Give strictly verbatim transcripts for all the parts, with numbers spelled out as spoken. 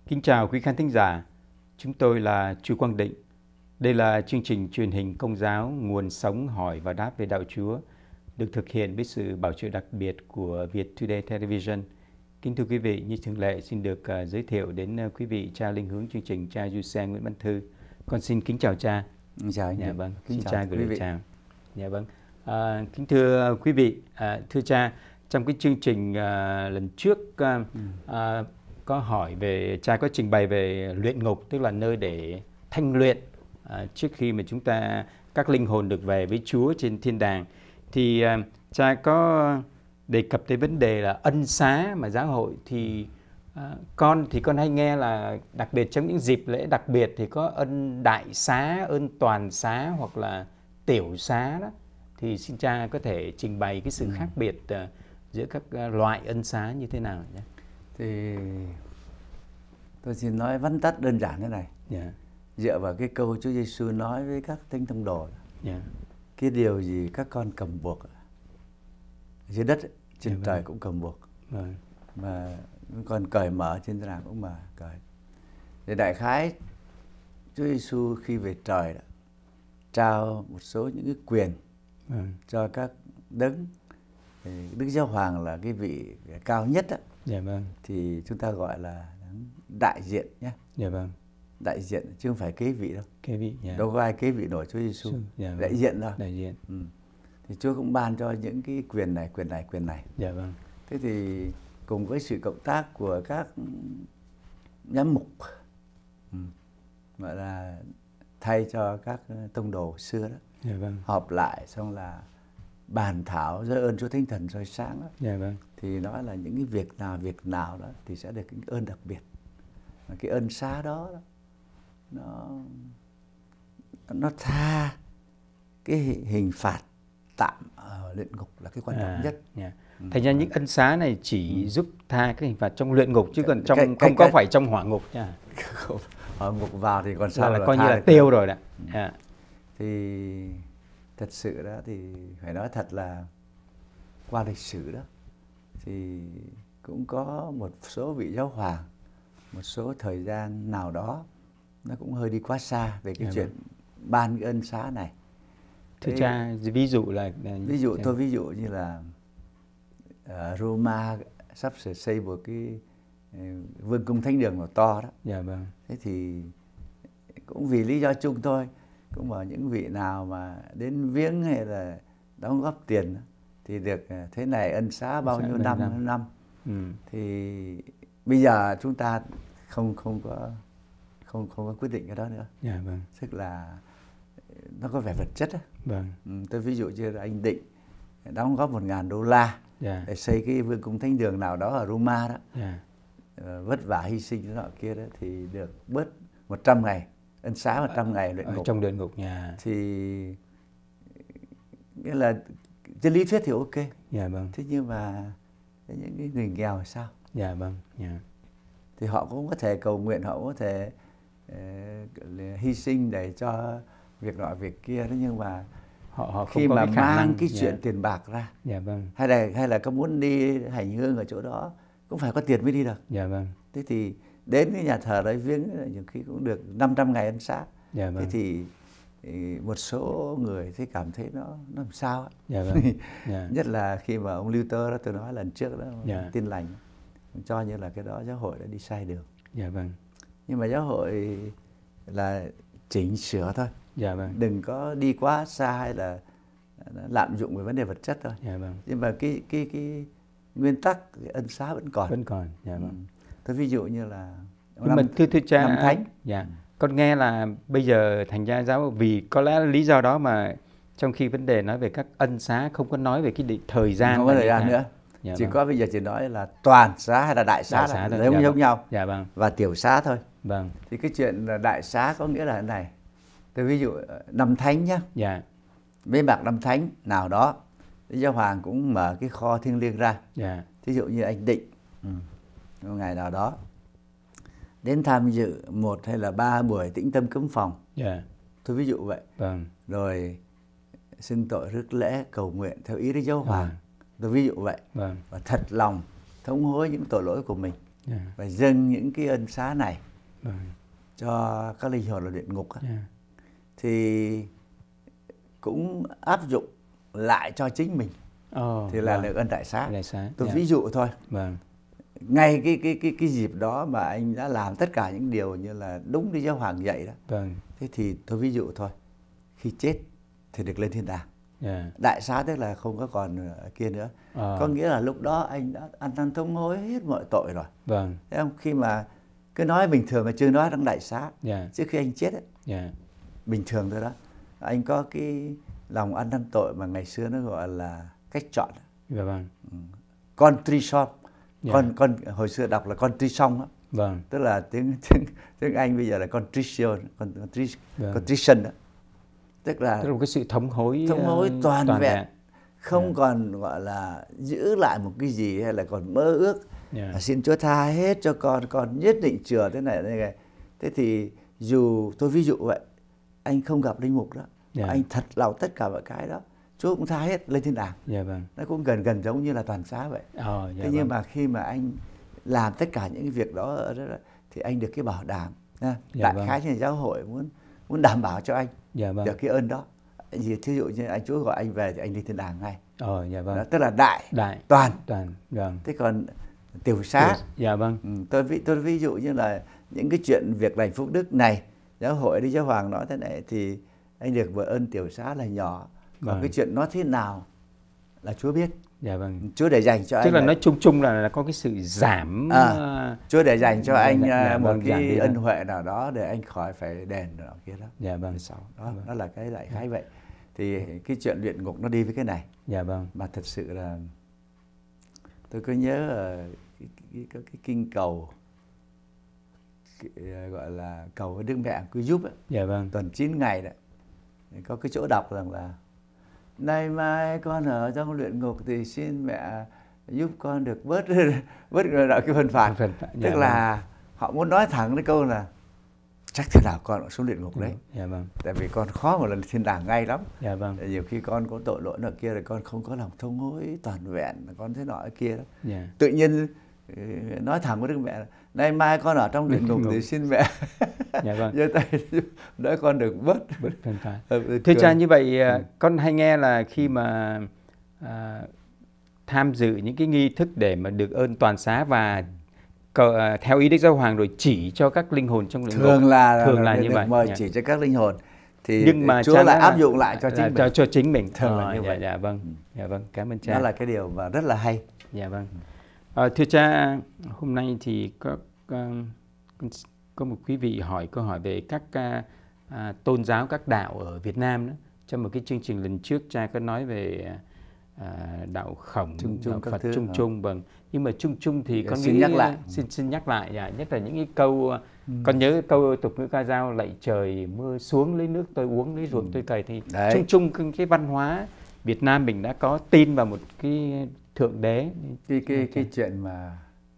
Kính chào quý khán thính giả, chúng tôi là Chu Quang Định. Đây là chương trình truyền hình Công giáo nguồn sống hỏi và đáp về đạo Chúa, được thực hiện với sự bảo trợ đặc biệt của Việt Today Television. Kính thưa quý vị, như thường lệ xin được uh, giới thiệu đến uh, quý vị cha linh hướng chương trình, cha Giuse Nguyễn Văn Thư. Con xin kính chào cha. Chào anh. Dạ vâng, kính xin chào cha gửi quý lời vị. chào. Dạ vâng. À, kính thưa quý vị, à, thưa cha, trong cái chương trình à, lần trước à, ừ. à, có hỏi về, cha có trình bày về luyện ngục, tức là nơi để thanh luyện à, trước khi mà chúng ta, các linh hồn được về với Chúa trên thiên đàng. Thì à, cha có đề cập tới vấn đề là ân xá mà giáo hội thì à, con thì con hay nghe là đặc biệt trong những dịp lễ đặc biệt thì có ân đại xá, ân toàn xá hoặc là tiểu xá đó. Thì xin cha có thể trình bày cái sự ừ. khác biệt uh, giữa các uh, loại ân xá như thế nào nhé? Thì tôi xin nói vắn tắt đơn giản thế này. Yeah. Dựa vào cái câu Chúa Giêsu nói với các thánh tông đồ. Yeah. Cái điều gì các con cầm buộc dưới đất, trên yeah, trời vâng. cũng cầm buộc. Vâng. Mà còn cởi mở trên tràng cũng mà cởi. Thì đại khái Chúa Giêsu khi về trời đã trao một số những cái quyền vâng. cho các đấng. Đức Giáo Hoàng là cái vị cao nhất á. Dạ vâng. Thì chúng ta gọi là đại diện nhé. Dạ vâng. Đại diện chứ không phải kế vị đâu. Kế vị. Yeah. Đâu có ai kế vị nổi Chúa Giêsu. Dạ vâng. Đại diện thôi. Đại diện. Ừ. Thì Chúa cũng ban cho những cái quyền này, quyền này, quyền này. Dạ vâng. Thế thì cùng với sự cộng tác của các giám mục, ừ. gọi là thay cho các tông đồ xưa đó. Dạ vâng. Họp lại xong là bàn thảo do ơn Chúa Thánh Thần soi sáng đó. Dạ vâng. Thì nói là những cái việc nào việc nào đó thì sẽ được cái ơn đặc biệt. Và cái ơn xá đó, đó nó nó tha cái hình phạt tạm ở luyện ngục là cái quan trọng à, nhất. Yeah. Ừ. Thành ra những ân xá này chỉ ừ. giúp tha cái hình phạt trong luyện ngục chứ còn trong cái, cái, không có cái, phải trong hỏa ngục nha. Hỏa ngục vào thì còn sao là, là coi như là tiêu rồi đó. Ừ. Yeah. Thì thật sự đó thì phải nói thật là qua lịch sử đó thì cũng có một số vị giáo hoàng, một số thời gian nào đó nó cũng hơi đi quá xa về cái yeah, chuyện vâng. ban cái ân xá này. Thưa cha, ví dụ là... Ví dụ tôi ví dụ như là ở Roma sắp sửa xây một cái vương cung thánh đường màu to đó. Dạ vâng. Thế thì cũng vì lý do chung thôi, cũng bảo những vị nào mà đến viếng hay là đóng góp tiền thì được thế này ân xá bao nhiêu năm năm. năm. Ừ. Thì bây giờ chúng ta không không có không không có quyết định cái đó nữa. Dạ vâng. Tức là nó có vẻ vật chất á. Vâng. Ừ, tôi ví dụ như là anh Định đóng góp một ngàn đô la yeah. để xây cái vương cung thánh đường nào đó ở Roma đó. Yeah. Uh, vất vả hy sinh cái nọ kia đó thì được bớt một trăm ngày ân xá một trăm ngày luyện ngục. Trong luyện ngục nhà. Thì nghĩa là trên lý thuyết thì ok. Dạ vâng. Thế nhưng mà những cái người nghèo thì sao? Dạ vâng. Dạ. Thì họ cũng có thể cầu nguyện, họ cũng có thể uh, hy sinh để cho việc nọ việc kia đó, nhưng mà họ, họ không khi có mà cái khả mang năng, cái chuyện yeah. tiền bạc ra, yeah, vâng. hay là hay là có muốn đi hành hương ở chỗ đó cũng phải có tiền mới đi được. Yeah, vâng. Thế thì đến cái nhà thờ đấy viếng nhiều khi cũng được năm trăm ngày ân xá. Yeah, vâng. Thế thì, thì một số người thấy cảm thấy nó nó làm sao á. Yeah, vâng. yeah. Nhất là khi mà ông Luther đó, tôi nói lần trước đó, yeah. Tin lành cho như là cái đó giáo hội đã đi sai đường. Yeah, vâng. Nhưng mà giáo hội là chỉnh sửa thôi. Dạ vâng. Đừng có đi quá xa hay là lạm dụng về vấn đề vật chất thôi. Dạ vâng. Nhưng mà cái cái cái nguyên tắc cái ân xá vẫn còn. Vẫn còn. Dạ vâng. Ừ. Tôi ví dụ như là nhưng mà thưa thưa cha, năm thánh. Dạ. Con nghe là bây giờ thành ra giáo vì có lẽ lý do đó mà trong khi vấn đề nói về các ân xá không có nói về cái định, thời gian. Không có thời gian nữa. Dạ chỉ vâng. có bây giờ chỉ nói là toàn xá hay là đại xá, đại xá là giống dạ giống vâng. nhau. Dạ vâng. Và tiểu xá thôi. Vâng. Thì cái chuyện là đại xá có nghĩa là thế này. Tôi ví dụ năm thánh nhá. Dạ. Bế mạc năm thánh nào đó, giáo hoàng cũng mở cái kho thiêng liêng ra. Dạ. Thí dụ như anh Định, ừ. một ngày nào đó đến tham dự một hay là ba buổi tĩnh tâm cấm phòng. Dạ. Tôi ví dụ vậy. Vâng. Rồi xưng tội rước lễ cầu nguyện theo ý Đức Giáo Hoàng. À. Tôi ví dụ vậy. Vâng. Và thật lòng thống hối những tội lỗi của mình. yeah. phải dâng những cái ân xá này vâng. cho các linh hồn ở luyện ngục á, yeah. thì cũng áp dụng lại cho chính mình. Oh, thì là vâng. được ân đại xá. Đại xá. Tôi yeah. ví dụ thôi. Vâng. Ngay cái cái cái cái dịp đó mà anh đã làm tất cả những điều như là đúng như Giáo Hoàng dạy đó. Vâng. Thế thì tôi ví dụ thôi. Khi chết thì được lên thiên đàng. yeah. Đại xá tức là không có còn kia nữa. à. Có nghĩa là lúc đó anh đã ăn năn thống hối hết mọi tội rồi. Vâng. Thấy không? Khi mà cứ nói bình thường mà chưa nói đang đại xá. yeah. Trước khi anh chết ấy, yeah. bình thường thôi đó, anh có cái lòng ăn năn tội mà ngày xưa nó gọi là cách chọn. Dạ vâng. Contrition. yeah. Con con hồi xưa đọc là contrition đó. Vâng. Tức là tiếng tiếng tiếng Anh bây giờ là contrition, contri, vâng. contrition đó. Tức là tức là một cái sự thống hối thống hối toàn, toàn vẹn, vẹn. không yeah. còn gọi là giữ lại một cái gì hay là còn mơ ước. yeah. Xin Chúa tha hết cho con, con nhất định chừa thế này thế này. Thế thì dù tôi ví dụ vậy, anh không gặp linh mục đó, yeah. anh thật lòng tất cả mọi cái đó, Chúa cũng tha hết lên thiên đàng. yeah, vâng. Nó cũng gần gần giống như là toàn xá vậy. oh, yeah, thế vâng. nhưng mà khi mà anh làm tất cả những cái việc đó, ở đó thì anh được cái bảo đảm. yeah, đại vâng. khái như giáo hội muốn muốn đảm bảo cho anh yeah, vâng. được cái ơn đó. Thí dụ như anh Chúa gọi anh về thì anh đi thiên đàng ngay. oh, yeah, vâng. Đó, tức là đại, đại toàn toàn vâng. Thế còn tiểu xá, dạ vâng. ừ, tôi ví tôi ví dụ như là những cái chuyện việc lành phúc đức này, giáo hội đi Giáo Hoàng nói thế này thì anh được vợ ơn tiểu xá là nhỏ. Còn vâng. cái chuyện nó thế nào là Chúa biết. dạ vâng. Chúa để dành cho tức anh. Tức là này. nói chung chung là, là có cái sự giảm. À, Chúa để dành cho anh dạ, một vâng, cái ân huệ nào đó để anh khỏi phải đền nào kia đó. Dạ vâng. Đó, vâng. đó là cái đại khái vậy. Thì cái chuyện luyện ngục nó đi với cái này. Dạ vâng. Mà thật sự là tôi có nhớ ở cái, cái, cái, cái kinh cầu cái, gọi là cầu với Đức Mẹ cứu giúp ấy. Dạ vâng. Tuần chín ngày đấy. Có cái chỗ đọc rằng là nay mai con ở trong luyện ngục thì xin mẹ giúp con được bớt bớt cái phần phạt. Phần, dạ Tức vâng. là họ muốn nói thẳng cái câu là chắc thế nào con cũng xuống luyện ngục đấy. Dạ vâng. Tại vì con khó một lần thiên đàng ngay lắm. Dạ vâng. Nhiều khi con có tội lỗi nọ kia rồi con không có lòng thông hối toàn vẹn, con thế nọ kia đó. Dạ. Tự nhiên nói thẳng với Đức Mẹ là nay mai con ở trong luyện ngục thì xin mẹ dạ vâng. giơ tay đỡ con được bớt bớt phần phạt. Ừ, Thưa cha, như vậy ừ. con hay nghe là khi mà à, tham dự những cái nghi thức để mà được ơn toàn xá và cờ, theo ý Đức Giáo Hoàng rồi chỉ cho các linh hồn trong luyện ngục. Thường là thường là, là như vậy. Mời dạ. chỉ cho các linh hồn thì nhưng mà Chúa lại áp là, dụng lại cho là, chính mình. Cho, cho chính mình. Thường à, là như dạ, vậy. dạ vâng. Dạ vâng. Cảm ơn cha. Đó là cái điều mà rất là hay. Dạ vâng. À, thưa cha, hôm nay thì có có, có một quý vị hỏi câu hỏi về các à, à, tôn giáo, các đạo ở Việt Nam đó. Trong một cái chương trình lần trước cha có nói về à, đạo Khổng, chung chung đạo các Phật thứ, chung hả? chung, vâng. Nhưng mà chung chung thì con xin nghĩ nhắc lại. xin xin nhắc lại, dạ, nhất là những cái câu ừ. con nhớ câu tục ngữ ca dao lạy trời mưa xuống lấy nước tôi uống, lấy ruộng ừ. tôi cày, thì Đấy. chung chung cái văn hóa Việt Nam mình đã có tin vào một cái thượng đế. Cái cái cái chuyện mà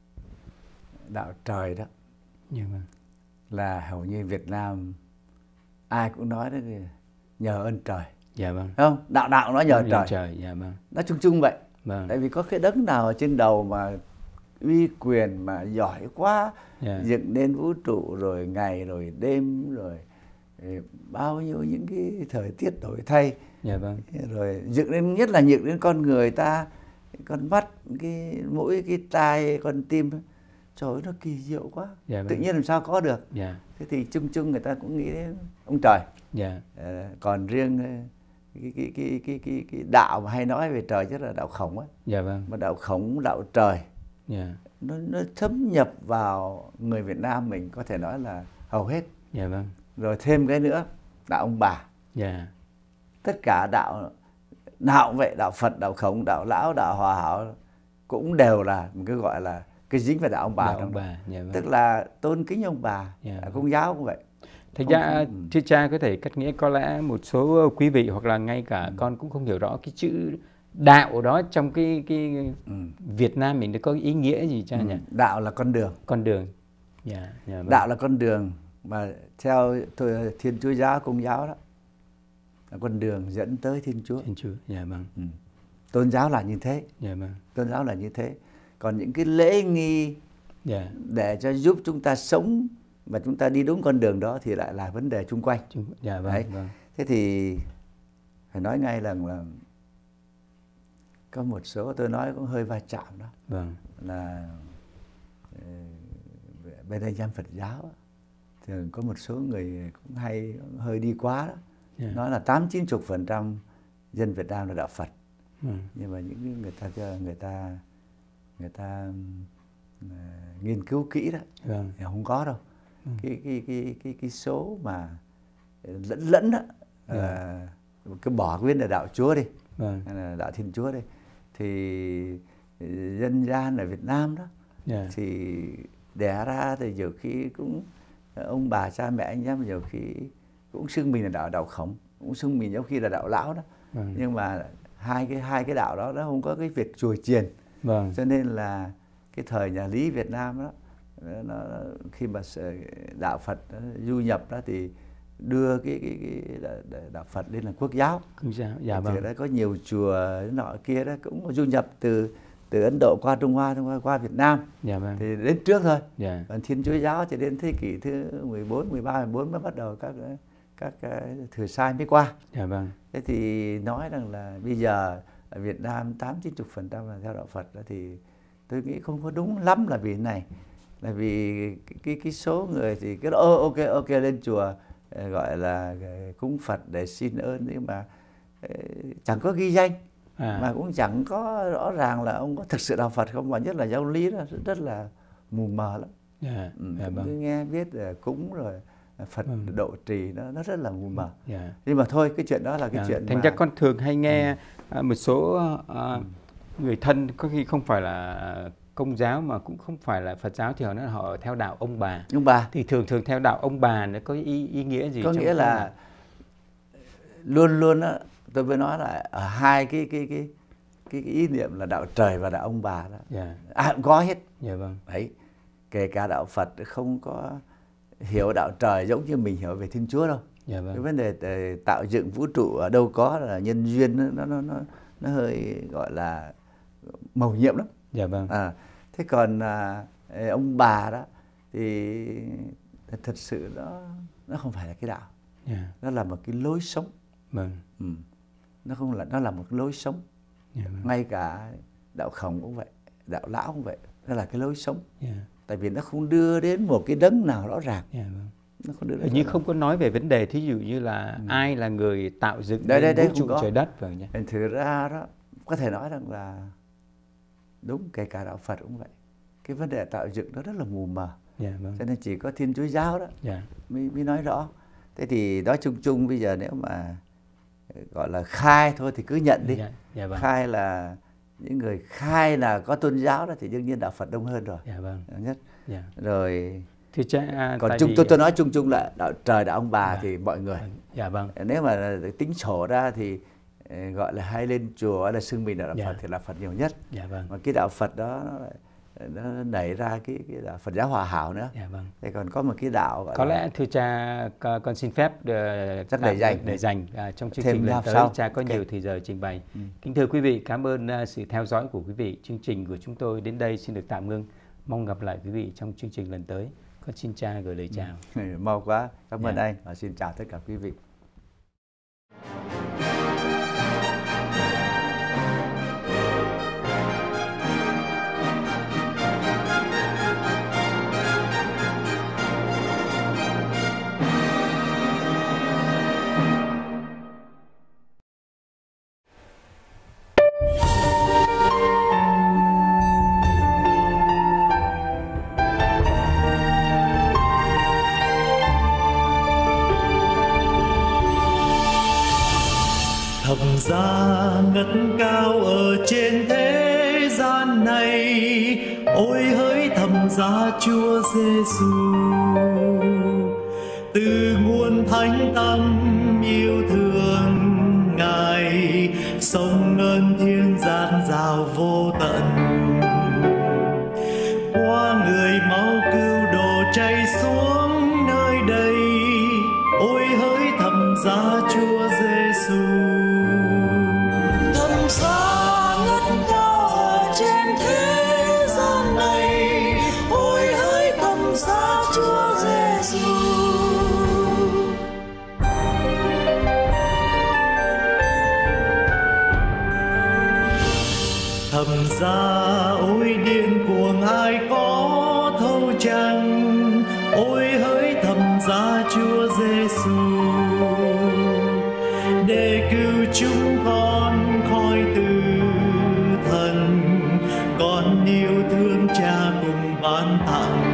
đạo trời đó, dạ vâng. là hầu như Việt Nam ai cũng nói đấy thì nhờ ơn trời. Dạ vâng. Không, đạo đạo nó nhờ trời. trời. Dạ vâng. Nó chung chung vậy. Vâng. Tại vì có cái đấng nào ở trên đầu mà uy quyền mà giỏi quá, yeah. dựng nên vũ trụ rồi ngày rồi đêm rồi bao nhiêu những cái thời tiết đổi thay. Dạ vâng. Rồi dựng nên, nhất là dựng đến con người ta, con mắt, cái mũi, cái tai, con tim. Trời ơi, nó kỳ diệu quá. Dạ vâng. Tự nhiên làm sao có được. Dạ. Thế thì chung chung người ta cũng nghĩ đến ông trời. Dạ. À, còn riêng cái, cái, cái, cái, cái, cái đạo mà hay nói về trời chắc là đạo Khổng ấy. Dạ vâng. Mà đạo Khổng, đạo trời, dạ. nó, nó thấm nhập vào người Việt Nam mình, có thể nói là hầu hết. Dạ vâng. Rồi thêm cái nữa, đạo ông bà. Dạ. Tất cả đạo nào cũng vậy, đạo Phật, đạo Khổng, đạo Lão, đạo Hòa Hảo cũng đều là một cái gọi là cái dính về đạo ông bà. Đạo ông bà. Dạ vâng. Tức là tôn kính ông bà. Dạ vâng. Công giáo cũng vậy. Thật ra, thưa cha có thể cắt nghĩa có lẽ một số quý vị hoặc là ngay cả ừ. con cũng không hiểu rõ cái chữ đạo đó trong cái cái ừ. Việt Nam mình nó có ý nghĩa gì cha ừ. nhỉ? Đạo là con đường. Con đường. Yeah, yeah, vâng. Đạo là con đường mà theo Thiên Chúa giáo, Công giáo đó là con đường dẫn tới Thiên Chúa. Thiên Chúa. Dạ vâng. Ừ. Tôn giáo là như thế. Dạ vâng. Tôn giáo là như thế. Còn những cái lễ nghi Yeah. Để cho giúp chúng ta sống và chúng ta đi đúng con đường đó thì lại là vấn đề chung quanh. Yeah, vâng, vâng. Thế thì phải nói ngay rằng là có một số tôi nói cũng hơi va chạm đó. Vâng. Là bên anh em Phật giáo thường có một số người cũng hay hơi đi quá đó. Yeah. Nói là tám chín chục phần trăm dân Việt Nam là đạo Phật. Ừ. Nhưng mà những người ta người ta người ta uh, nghiên cứu kỹ đó, vâng. Thì không có đâu. Ừ. Cái cái cái cái cái số mà lẫn lẫn đó, yeah. uh, cứ bỏ nguyên là đạo Chúa đi, vâng. Hay là đạo Thiên Chúa đi, thì dân gian ở Việt Nam đó, yeah. Thì đẻ ra thì nhiều khi cũng ông bà cha mẹ anh em nhiều khi cũng xưng mình là đạo đạo Khổng, cũng xưng mình nhiều khi là đạo Lão đó, vâng. Nhưng mà hai cái hai cái đạo đó nó không có cái việc chùa chiền, vâng. Cho nên là cái thời nhà Lý Việt Nam đó, nó, khi mà đạo Phật nó du nhập đó thì đưa cái cái, cái đạo Phật lên là quốc giáo. Dạ, dạ, vâng. Thì đã có nhiều chùa nọ kia đó cũng du nhập từ từ Ấn Độ qua Trung Hoa, Trung Hoa qua Việt Nam. Dạ, vâng. Thì đến trước thôi. Dạ. Còn Thiên Chúa giáo thì đến thế kỷ thứ mười bốn, mười ba, mười bốn mới bắt đầu các các thừa sai mới qua. Dạ, vâng. Thế thì nói rằng là bây giờ ở Việt Nam tám chín chục phần trăm là theo đạo Phật đó, thì tôi nghĩ không có đúng lắm là vì này, là vì cái cái, cái số người thì cái đó ok ok lên chùa gọi là cúng Phật để xin ơn, nhưng mà chẳng có ghi danh, à. Mà cũng chẳng có rõ ràng là ông có thực sự đạo Phật không, và nhất là giáo lý đó rất là mù mờ lắm. Yeah, ừ, yeah, vâng. Cứ nghe biết là cúng rồi Phật ừ. độ trì nó nó rất là mù mờ. Yeah. Nhưng mà thôi cái chuyện đó là cái yeah. chuyện thành mà... ra con thường hay nghe ừ. một số uh, ừ. người thân có khi không phải là Công giáo mà cũng không phải là Phật giáo thì họ nói là họ theo đạo ông bà. Ông bà thì thường thường theo đạo ông bà nó có ý, ý nghĩa gì? Có nghĩa là này? Luôn luôn á, tôi mới nói là ở hai cái cái cái cái, cái ý niệm là đạo trời và đạo ông bà đó, yeah. À, cũng có hết. Yeah, vâng. Đấy, kể cả đạo Phật không có hiểu đạo trời giống như mình hiểu về Thiên Chúa đâu. Yeah, vâng. Cái vấn đề tạo dựng vũ trụ ở đâu có là nhân duyên, nó nó nó nó hơi gọi là mầu nhiệm lắm. Dạ, vâng. À, thế còn à, ông bà đó thì thật sự nó nó không phải là cái đạo, yeah. Nó là một cái lối sống, vâng. Ừ. Nó không là nó là một cái lối sống, yeah, vâng. Ngay cả đạo Khổng cũng vậy, đạo Lão cũng vậy, nó là cái lối sống, yeah. Tại vì nó không đưa đến một cái đấng nào rõ ràng, yeah, vâng. Nó không đưa đến như không có nói về vấn đề thí dụ như là ừ. ai là người tạo dựng đây, đây, đây, vũ trụ trời đất, vâng nhỉ? Thực ra đó có thể nói rằng là đúng, kể cả đạo Phật cũng vậy, cái vấn đề tạo dựng nó rất là mù mờ, yeah, vâng. Cho nên chỉ có Thiên Chúa giáo đó, yeah. mới, mới nói rõ. Thế thì nói chung chung bây giờ nếu mà gọi là khai thôi thì cứ nhận đi, yeah, yeah, vâng. Khai là những người khai là có tôn giáo đó thì đương nhiên đạo Phật đông hơn rồi, yeah, vâng. Nhất, yeah. Rồi thì cha, à, còn chung tôi tôi nói chung chung là đạo trời đạo ông bà, yeah. Thì mọi người, dạ, vâng. Nếu mà tính sổ ra thì gọi là hay lên chùa hay là xưng mình là đạo, yeah. Phật thì là Phật nhiều nhất, yeah, vâng. Mà cái đạo Phật đó nó, nó nảy ra cái, cái đạo Phật giáo hòa hảo nữa, yeah, vâng. Thế còn có một cái đạo gọi có là... lẽ thưa cha con xin phép rất để dành để dành uh, trong chương trình lần tới sau. Cha có okay. nhiều thời giờ trình bày. ừ. Kính thưa quý vị, cảm ơn uh, sự theo dõi của quý vị. Chương trình của chúng tôi đến đây xin được tạm ngưng. Mong gặp lại quý vị trong chương trình lần tới. Con xin cha gửi lời chào. ừ. Mau quá, cảm ơn, yeah. Anh và xin chào tất cả quý vị. Thập giá ngất cao ở trên thế gian này, ôi hỡi thầm giá Chúa Giêsu, từ nguồn thánh tâm yêu thương Ngài, sông ơn thiên dạt dào vô tận, qua người máu cứu độ chảy xuống nơi đây, ôi hỡi thầm giá Chúa Giêsu. Giá ngất cao ở trên thế gian này, ôi thầm ra ôi điên cuồng ai có thấu chăng, ôi hỡi thầm giá Chúa Giêsu để cứu chúng con khỏi tử thần, con yêu thương Cha cùng ban tặng.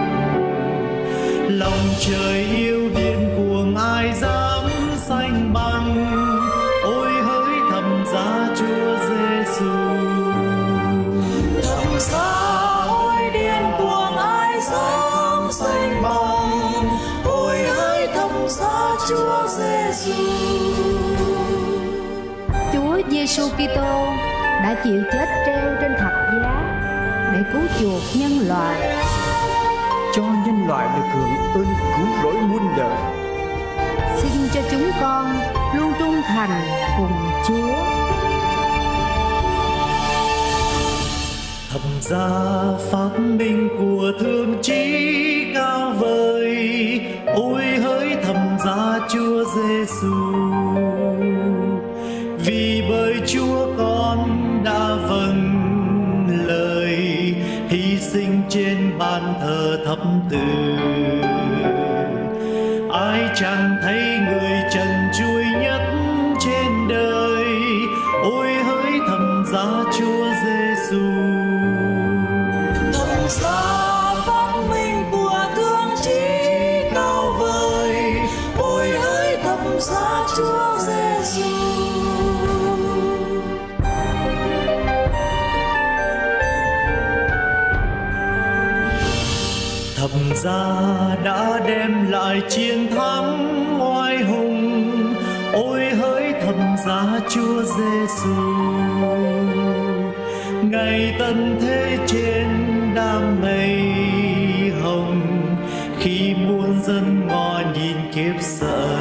Lòng trời yêu điên cuồng ai dám sánh bằng, ôi hỡi thầm giá Chúa Giêsu. Thầm giá ôi điên cuồng ai dám sánh bằng, ôi hỡi thầm giá Chúa Giêsu. Chúa Giêsu Kitô đã chịu chết treo trên thập giá để cứu chuộc nhân loại, cho nhân loại được hưởng ơn cứu rỗi muôn đời. Xin cho chúng con luôn trung thành cùng Chúa. Thập giá phát minh của thương chí cao vời, ôi hỡi thập giá Chúa Giêsu. Vì bởi Chúa con đã vâng lời hy sinh trên bàn thờ thập tự, ai chẳng thấy người trần trụi nhất trên đời, ôi hỡi thập giá Chúa Giêsu. Thập giá phát minh của thương chí cao vời, ôi hỡi thập giá Chúa Giêsu. Thập giá đã đem lại chiến thắng oai hùng, ôi hỡi thập giá Chúa Giêsu. Ngày tận thế trên đám mây hồng, khi muôn dân ngó nhìn kiếp sợ,